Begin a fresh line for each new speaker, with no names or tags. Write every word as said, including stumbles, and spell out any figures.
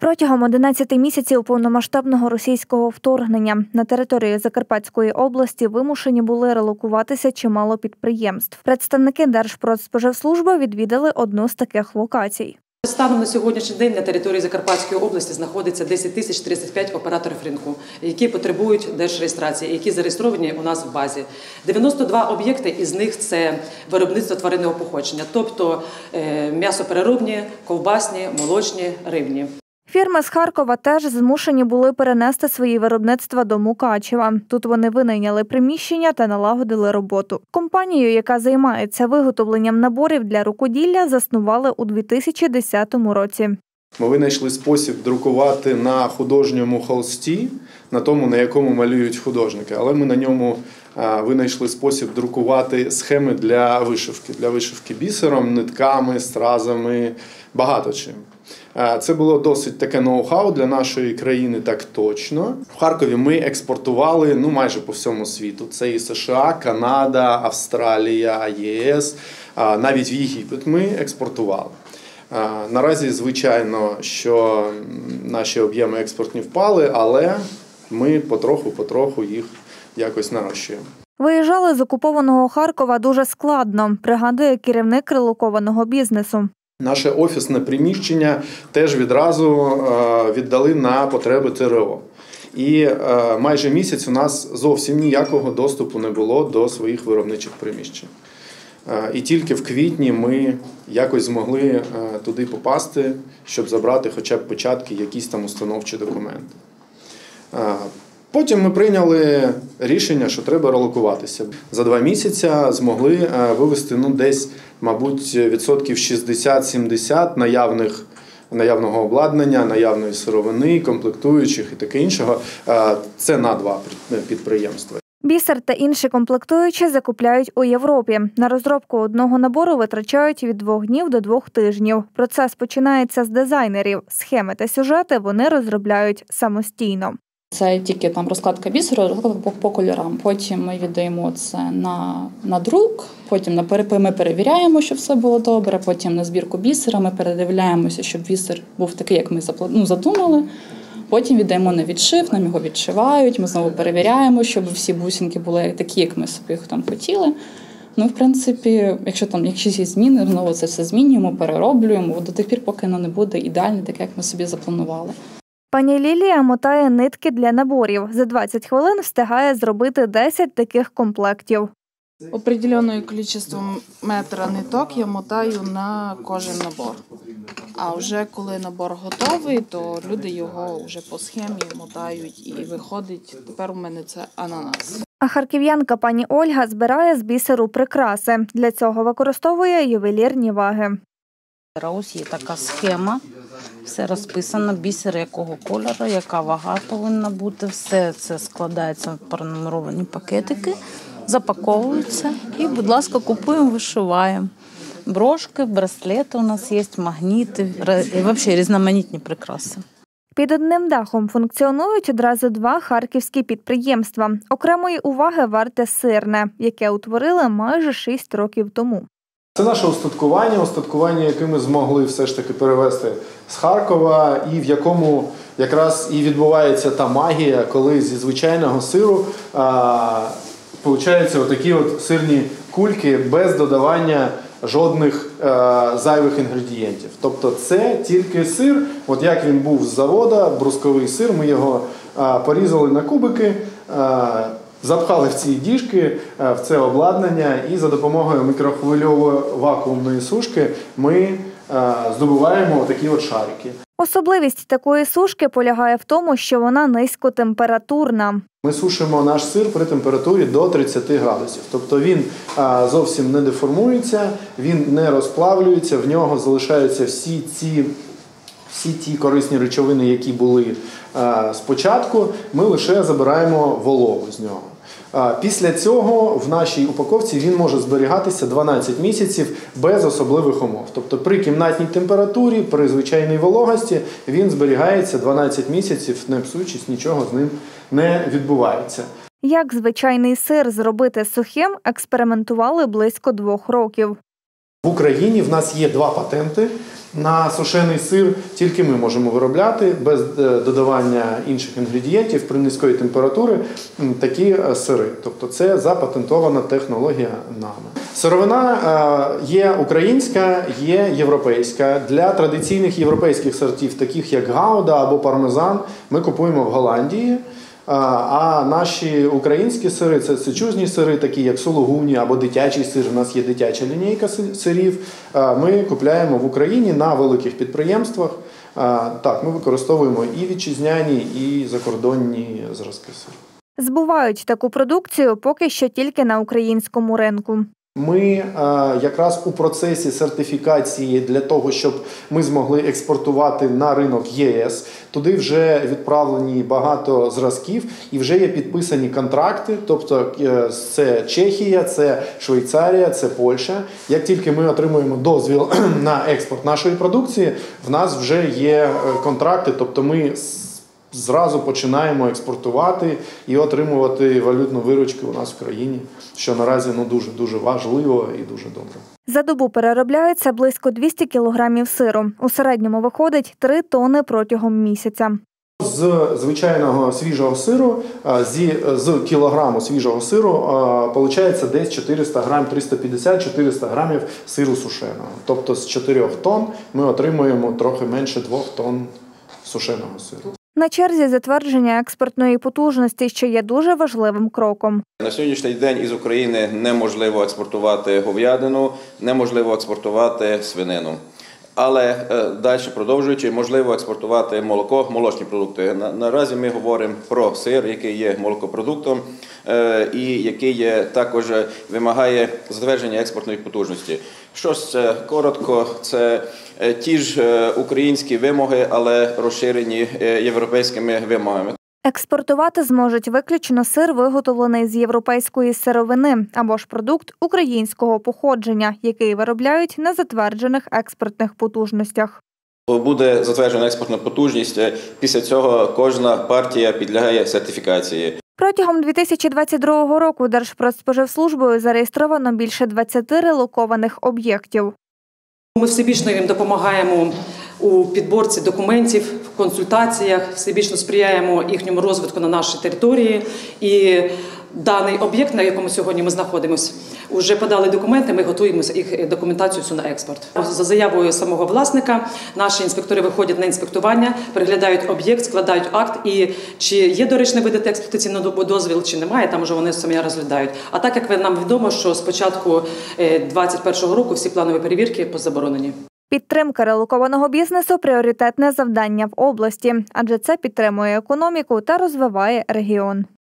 Протягом одинадцяти місяців повномасштабного російського вторгнення на території Закарпатської області вимушені були релокуватися чимало підприємств. Представники Держпродспоживслужби відвідали одну з таких локацій.
Станом на сьогоднішній день на території Закарпатської області знаходиться десять тисяч тридцять п'ять операторів ринку, які потребують держреєстрації, які зареєстровані у нас в базі. дев'яносто два об'єкти із них – це виробництво тваринного походження, тобто м'ясопереробні, ковбасні, молочні, рибні.
Фірми з Харкова теж змушені були перенести свої виробництва до Мукачева. Тут вони винайняли приміщення та налагодили роботу. Компанію, яка займається виготовленням наборів для рукоділля, заснували у дві тисячі десятому році.
Ми винайшли спосіб друкувати на художньому холсті, на тому, на якому малюють художники. Але ми на ньому винайшли спосіб друкувати схеми для вишивки. Для вишивки бісером, нитками, стразами, багато чим. Це було досить таке ноу-хау для нашої країни, так точно. В Харкові ми експортували ну, майже по всьому світу. Це і США, Канада, Австралія, ЄС, навіть в Єгипет ми експортували. Наразі, звичайно, що наші об'єми експортні впали, але ми потроху-потроху їх якось нарощуємо.
Виїжджали з окупованого Харкова дуже складно, пригадує керівник релокованого бізнесу.
Наше офісне приміщення теж відразу віддали на потреби ТРО. І майже місяць у нас зовсім ніякого доступу не було до своїх виробничих приміщень. І тільки в квітні ми якось змогли туди попасти, щоб забрати хоча б печатки, якісь там установчі документи. Потім ми прийняли рішення, що треба релокуватися. За два місяці змогли вивезти ну, десь, мабуть, відсотків шістдесят-сімдесят наявних, наявного обладнання, наявної сировини, комплектуючих і таке іншого. Це на два підприємства.
Бісер та інші комплектуючі закупляють у Європі. На розробку одного набору витрачають від двох днів до двох тижнів. Процес починається з дизайнерів. Схеми та сюжети вони розробляють самостійно.
Це тільки там розкладка бісеру, розкладка по кольорам. Потім ми віддаємо це на, на друк, потім на пере, ми перевіряємо, щоб все було добре, потім на збірку бісера ми передивляємося, щоб бісер був такий, як ми ну, задумали. Потім віддаємо на відшив, нам його відшивають, ми знову перевіряємо, щоб всі бусинки були такі, як ми собі там хотіли. Ну, в принципі, якщо там якісь є зміни, знову це все змінюємо, перероблюємо, до тих пір, поки воно не буде ідеально, так як ми собі запланували.
Пані Лілія мотає нитки для наборів. За двадцять хвилин встигає зробити десять таких комплектів.
Определенное количество метра ниток я мотаю на кожен набор. А вже коли набор готовий, то люди його вже по схемі мотають і виходить. Тепер у мене це ананас.
А харків'янка пані Ольга збирає з бісеру прикраси. Для цього використовує ювелірні ваги.
Ось є така схема, все розписано, бісер якого кольору, яка вага повинна бути. Все це складається в пронумеровані пакетики, запаковуються і, будь ласка, купуємо, вишиваємо. Брошки, браслети у нас є, магніти і взагалі різноманітні прикраси.
Під одним дахом функціонують одразу два харківські підприємства. Окремої уваги варте сирне, яке утворили майже шість років тому.
Це наше устаткування, устаткування, яке ми змогли все ж таки перевезти з Харкова, і в якому якраз і відбувається та магія, коли зі звичайного сиру а, получаються отакі от сирні кульки без додавання жодних а, зайвих інгредієнтів. Тобто це тільки сир, от як він був з завода, брусковий сир, ми його а, порізали на кубики, а, запхали в ці діжки, в це обладнання і за допомогою мікрохвильової вакуумної сушки ми здобуваємо такі от шарики.
Особливість такої сушки полягає в тому, що вона низькотемпературна.
Ми сушимо наш сир при температурі до тридцяти градусів. Тобто він зовсім не деформується, він не розплавлюється, в нього залишаються всі ці Всі ті корисні речовини, які були а, спочатку, ми лише забираємо вологу з нього. А, після цього в нашій упаковці він може зберігатися дванадцять місяців без особливих умов. Тобто при кімнатній температурі, при звичайній вологості він зберігається дванадцять місяців, не псуючись, нічого з ним не відбувається.
Як звичайний сир зробити сухим, експериментували близько двох років.
В Україні в нас є два патенти На сушений сир тільки ми можемо виробляти без додавання інших інгредієнтів при низької температури такі сири. Тобто це запатентована технологія нами. Сировина є українська, є європейська. Для традиційних європейських сортів, таких як гауда або пармезан, ми купуємо в Голландії. А наші українські сири – це сичужні сири, такі як сулугуні або дитячий сир. У нас є дитяча лінійка сирів. Ми купляємо в Україні на великих підприємствах. Так, ми використовуємо і вітчизняні, і закордонні зразки сиру.
Збувають таку продукцію поки що тільки на українському ринку.
Ми якраз у процесі сертифікації для того, щоб ми змогли експортувати на ринок ЄС. Туди вже відправлені багато зразків і вже є підписані контракти, тобто це Чехія, це Швейцарія, це Польща. Як тільки ми отримуємо дозвіл на експорт нашої продукції, в нас вже є контракти, тобто ми зразу починаємо експортувати і отримувати валютну виручку у нас в країні, що наразі ну, дуже-дуже важливо і дуже добре.
За добу переробляється близько двісті кілограмів сиру. У середньому виходить три тони протягом місяця.
З звичайного свіжого сиру, зі, з кілограму свіжого сиру, виходить десь чотириста грам, триста п'ятдесят - чотириста грамів сиру сушеного. Тобто з чотирьох тонн ми отримуємо трохи менше двох тонн сушеного сиру.
На черзі затвердження експортної потужності, що є дуже важливим кроком.
На сьогоднішній день із України неможливо експортувати говядину, неможливо експортувати свинину. Але далі, продовжуючи, можливо експортувати молоко, молочні продукти. Наразі ми говоримо про сир, який є молокопродуктом і який є, також вимагає затвердження експортної потужності. Що ж це коротко, це ті ж українські вимоги, але розширені європейськими вимогами.
Експортувати зможуть виключно сир, виготовлений з європейської сировини, або ж продукт українського походження, який виробляють на затверджених експортних потужностях.
Буде затверджена експортна потужність, після цього кожна партія підлягає сертифікації.
Протягом дві тисячі двадцять другого року Держпродспоживслужбою зареєстровано більше двадцяти релокованих об'єктів.
Ми всебічно їм допомагаємо у підборці документів, в консультаціях, всебічно сприяємо їхньому розвитку на нашій території. І даний об'єкт, на якому сьогодні ми знаходимося, вже подали документи, ми готуємо їх документацію всю на експорт. За заявою самого власника наші інспектори виходять на інспектування, переглядають об'єкт, складають акт і чи є доречний видати експлуатаційний дозвіл, чи немає, там вже вони самі розглядають. А так як нам відомо, що з початку двадцять першого року всі планові перевірки позаборонені.
Підтримка релокованого бізнесу – пріоритетне завдання в області, адже це підтримує економіку та розвиває регіон.